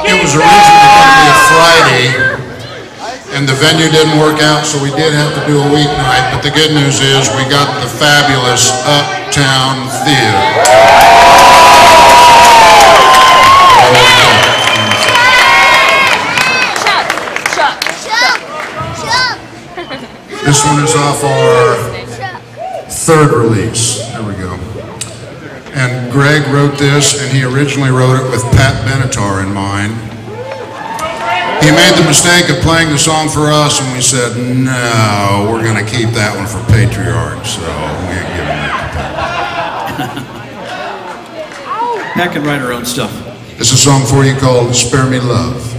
It was originally going to be a Friday, and the venue didn't work out, so we did have to do a weeknight. But the good news is we got the fabulous Uptown Theater. This one is off our third release. There we go. And Greg wrote this, and he originally wrote it with Pat Benatar in mind. He made the mistake of playing the song for us, and we said, no, we're going to keep that one for Patriarch, so we're giving it to Pat. Pat can write her own stuff. It's a song for you called Spare Me Love.